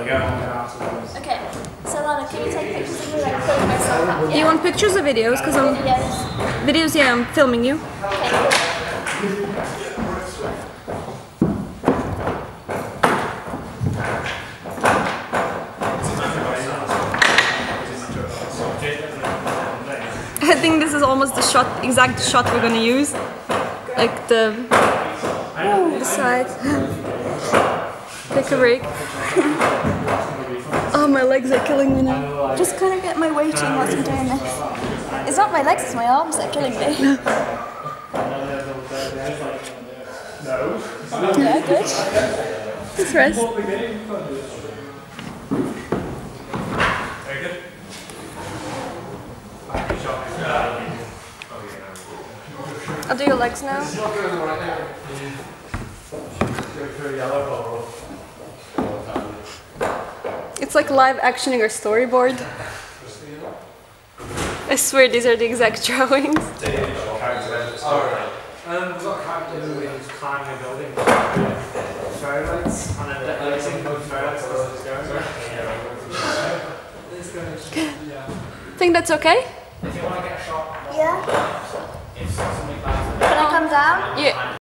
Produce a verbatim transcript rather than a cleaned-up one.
Okay, so Lana, can you take pictures of me like putting myself up? Do you want pictures or videos? Because I'm Videos. videos. Yeah, I'm filming you. Okay. I think this is almost the shot, exact shot we're gonna use. Like the, the side. Take a break. Oh, my legs are killing me now. Just kind of get my weight in whilst I'm doing this. It's not my legs, it's my arms that are killing me. Yeah, good. Just rest. I'll do your legs now. It's like live actioning or storyboard. I swear these are the exact drawings. Um, we've got a character who is climbing a building with fairy lights and then decorating with fairy lights as it's going. Think that's okay? If you want to get a shot, Yeah. if something like that. Can I come down? Yeah.